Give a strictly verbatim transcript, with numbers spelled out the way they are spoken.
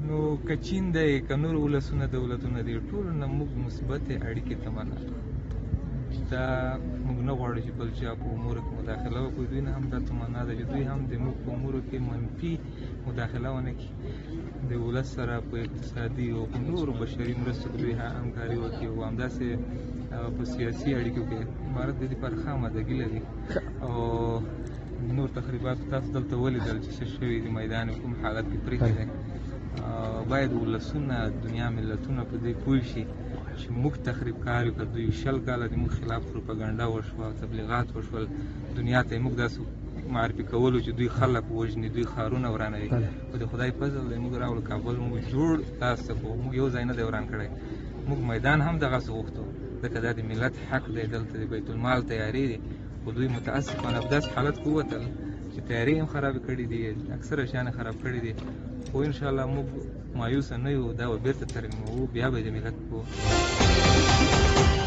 نو که چین دی که نور ولسونه دولتونه دي ټولو نه موږ مثبتې اړیکې تمنا دا موږ نه غواړو چې بل چا په امورو کې مداخله وکړي. دوی نه هم دا تمنا ده چې دوی هم د موږ په امورو کې منفي مداخله ونه کړي. د ولس سره په اقتصادي او په نورو بشري مرستو کې دوی همکاري وکړي او همداسې په سیاسي اړیکو کې امارت د دې لپاره خامدګي لري. او نور تخریبات تاسو دلته ولیدل چې څه شوي دي، میدان کوم حالت کې پرېښی دی. باید ولسونه دنیا ملتونه په دې پوه شي چې موږ تخریب کار یو که دوی شل کاله د موږ خلاف پروپاګانډا وشوه، تبلیغات وشول، دنیا ته یې موږ داسې معرفي کولو چې دوی خلک وژني، دوی ښارونه ورانوي. خو د خدای فضل دی موږ راوړو کابل موږ جوړ تاسو ته کوو، موږ یو ځای نه دی وران کړی. موږ میدان هم دغسې غوښتو ځکه دا د ملت حق دی، دلته د بیت المال تیارې دي. خو دوی متاسفانه په داسې حالت کې ووتل چې تیارې هم خرابې کړي دي، اکثره شیان خراب کړي دي. خو انشاءالله موږ مایوسه نه یو، دا به بېرته ترمیموو، بیا به د ملت په